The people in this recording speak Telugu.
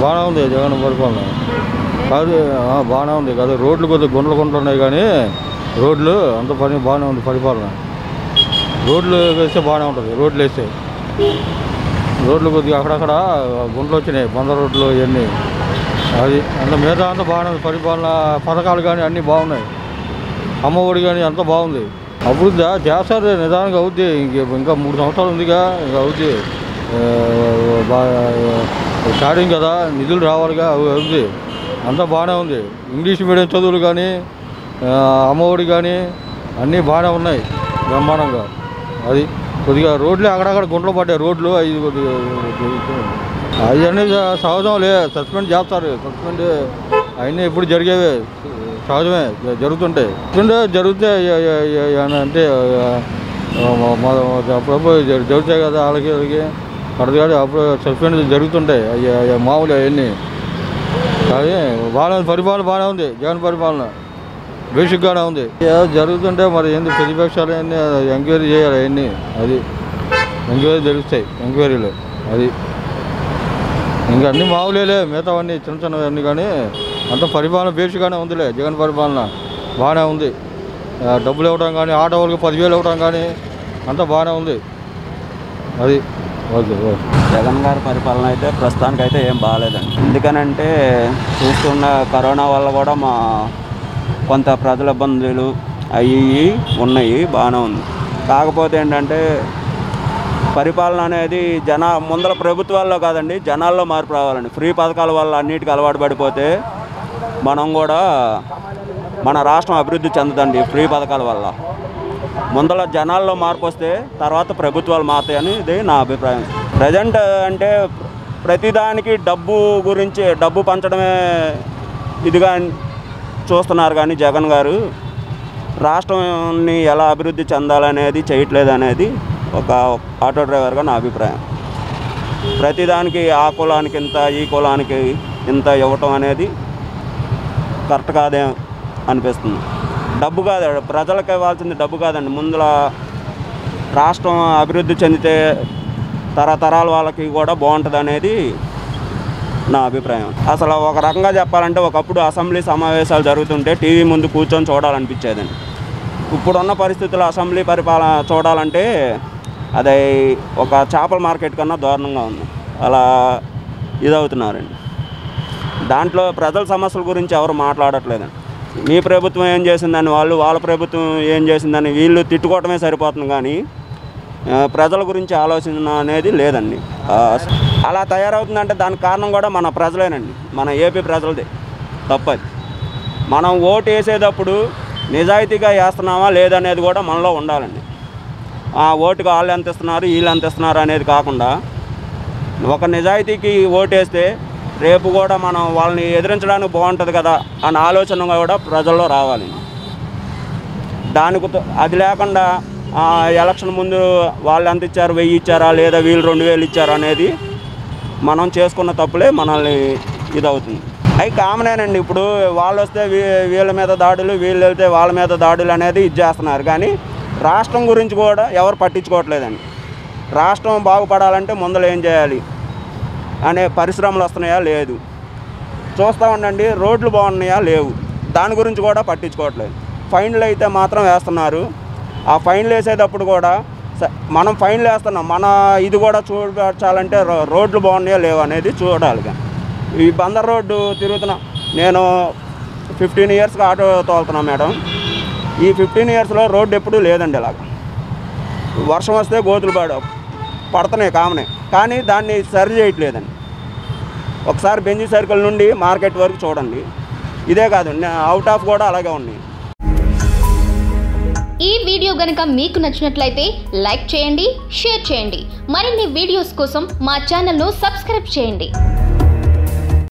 బాగానే ఉంది జగన్ పరిపాలన. కాదు బాగానే ఉంది కదా. రోడ్లు కొద్దిగా గుంటలు ఉన్నాయి కానీ రోడ్లు అంత పని బాగానే ఉంది. పరిపాలన రోడ్లు వేస్తే బాగానే ఉంటుంది. రోడ్లు వేస్తే రోడ్లు కొద్దిగా అక్కడక్కడ గుంటలు వచ్చినాయి, బంద రోడ్లు ఇవన్నీ. అది అంత మిగతా అంతా బాగానే ఉంది. పరిపాలన పథకాలు కానీ అన్నీ బాగున్నాయి. అమ్మఒడి కానీ అంతా బాగుంది. అభివృద్ధి చేస్తారు, నిదానంగా అవుద్ది. ఇంకా 3 సంవత్సరాలు ఉందిగా, ఇంకా అవుద్ది. స్టార్టింగ్ కదా, నిధులు రావాలిగా, అవుద్ది. అంతా బాగానే ఉంది. ఇంగ్లీష్ మీడియం చదువులు కానీ అమ్మఒడి కానీ అన్నీ బాగానే ఉన్నాయి బ్రహ్మాండంగా. అది కొద్దిగా రోడ్లు అక్కడక్కడ గుంటలు పడ్డాయి రోడ్లు. అవి కొద్దిగా అవన్నీ సహజంలే, సస్పెండ్ చేస్తారు. సస్పెండ్ అవన్నీ ఎప్పుడు జరిగేవే, సహజమే, జరుగుతుంటాయి. జరుగుతాయి అంటే అప్పుడప్పుడు జరుగుతాయి కదా వాళ్ళకి పడదు. అప్పుడు సస్పెండ్ జరుగుతుంటాయి. అవి మామూలు అవన్నీ. కానీ బాగానే ఉంది. పరిపాలన బాగానే ఉంది. జగన్ పరిపాలన బేసిక్గానే ఉంది. జరుగుతుంటే మరి ఏంది ప్రతిపక్షాలు అన్నీ ఎంక్వైరీ చేయాలి అవన్నీ. అది ఎంక్వైరీ తెలుస్తాయి, ఎంక్వైరీలు. అది ఇంకా అన్నీ మామూలేలే, మిగతావన్నీ చిన్న చిన్నవన్నీ. కానీ అంత పరిపాలన బేసిక్గానే ఉందిలే. జగన్ పరిపాలన బాగానే ఉంది. డబ్బులు ఇవ్వడం కానీ, ఆటో వాళ్ళకి 10,000 ఇవ్వడం కానీ అంతా బాగానే ఉంది. అది ఓకే. జగన్ గారి పరిపాలన అయితే ప్రస్తుతానికైతే ఏం బాగాలేదండి. ఎందుకనంటే చూస్తున్న కరోనా వల్ల కూడా కొంత ప్రజల ఇబ్బందులు అవి ఉన్నాయి, బాగానే ఉంది. కాకపోతే ఏంటంటే పరిపాలన అనేది ముందర ప్రభుత్వాల్లో కాదండి, జనాల్లో మార్పు రావాలండి. ఫ్రీ పథకాల వల్ల అన్నిటికీ అలవాటు పడిపోతే మనం కూడా మన రాష్ట్రం అభివృద్ధి చెందదండి. ఫ్రీ పథకాల వల్ల ముందర జనాల్లో మార్పు వస్తే తర్వాత ప్రభుత్వాలు మారుతాయని ఇది నా అభిప్రాయం. ప్రజెంట్ అంటే ప్రతిదానికి డబ్బు పంచడమే ఇదిగా చూస్తున్నారు. కానీ జగన్ గారు రాష్ట్రాన్ని ఎలా అభివృద్ధి చెందాలనేది చేయట్లేదు అనేది ఒక ఆటో డ్రైవర్గా నా అభిప్రాయం. ప్రతిదానికి ఆ కులానికి ఇంత, ఈ కులానికి ఇంత ఇవ్వటం అనేది కరెక్ట్ కాదే అనిపిస్తుంది. డబ్బు కాదు, ప్రజలకు ఇవ్వాల్సింది డబ్బు కాదండి. ముందుల రాష్ట్రం అభివృద్ధి చెందితే తరతరాల వాళ్ళకి కూడా బాగుంటుంది అనేది నా అభిప్రాయం. అసలు ఒక రకంగా చెప్పాలంటే ఒకప్పుడు అసెంబ్లీ సమావేశాలు జరుగుతుంటే టీవీ ముందు కూర్చొని చూడాలనిపించేదండి. ఇప్పుడున్న పరిస్థితుల్లో అసెంబ్లీ పరిపాలన చూడాలంటే అది ఒక చేపల మార్కెట్ కన్నా దారుణంగా ఉంది. అలా ఇదవుతున్నారండి. దాంట్లో ప్రజల సమస్యల గురించి ఎవరు మాట్లాడట్లేదండి. మీ ప్రభుత్వం ఏం చేసిందని వాళ్ళ ప్రభుత్వం ఏం చేసిందని వీళ్ళు తిట్టుకోవటమే సరిపోతుంది. కానీ ప్రజల గురించి ఆలోచన అనేది లేదండి. అలా తయారవుతుందంటే దానికి కారణం కూడా మన ప్రజలేనండి, మన ఏపీ ప్రజలదే తప్పది. మనం ఓటు వేసేటప్పుడు నిజాయితీగా వేస్తున్నామా లేదనేది కూడా మనలో ఉండాలండి. ఆ ఓటుకు వాళ్ళు ఎంత ఇస్తున్నారు, వీళ్ళు ఎంత ఇస్తున్నారు అనేది కాకుండా ఒక నిజాయితీకి ఓటేస్తే రేపు కూడా మనం వాళ్ళని ఎదిరించడానికి బాగుంటుంది కదా అన్న ఆలోచన కూడా ప్రజల్లో రావాలి. అది లేకుండా ఎలక్షన్ ముందు వాళ్ళు ఎంత ఇచ్చారు, 1000 ఇచ్చారా లేదా వీళ్ళు 2000 ఇచ్చారా అనేది మనం చేసుకున్న తప్పులే మనల్ని ఇదవుతుంది. అవి కామనేనండి. ఇప్పుడు వాళ్ళు వస్తే వీళ్ళ మీద దాడులు, వీళ్ళు వెళ్తే వాళ్ళ మీద దాడులు అనేది ఇది చేస్తున్నారు. కానీ రాష్ట్రం గురించి కూడా ఎవరు పట్టించుకోవట్లేదండి. రాష్ట్రం బాగుపడాలంటే ముందర ఏం చేయాలి అనే పరిశ్రమలు వస్తున్నాయా లేదు చూస్తూ ఉండండి. రోడ్లు బాగున్నాయా లేవు, దాని గురించి కూడా పట్టించుకోవట్లేదు. ఫైన్లు అయితే మాత్రం వేస్తున్నారు. ఆ ఫైన్లు వేసేటప్పుడు కూడా మనం ఫైన్లు వేస్తున్నాం, మన ఇది కూడా చూడాలంటే రోడ్లు బాగున్నాయా లేవు అనేది చూడాలి. ఈ బందర్ రోడ్డు తిరుగుతున్నా, నేను 15 ఇయర్స్గా ఆటో తోలుతున్నా మేడం. ఈ 15 ఇయర్స్లో రోడ్డు ఎప్పుడూ లేదండి. ఇలాగ వర్షం వస్తే గోతులు పడుతున్నాయి కామనే, కానీ దాన్ని సరి చేయట్లేదండి. ఒకసారి బెంజీ సర్కిల్ నుండి మార్కెట్ వరకు చూడండి. ఇదే కాదు, అవుట్ ఆఫ్ కూడా అలాగే ఉన్నాయి. ఈ వీడియో గనుక మీకు నచ్చినట్లయితే లైక్ చేయండి, షేర్ చేయండి. మరిన్ని వీడియోస్ కోసం మా ఛానల్ను సబ్స్క్రైబ్ చేయండి.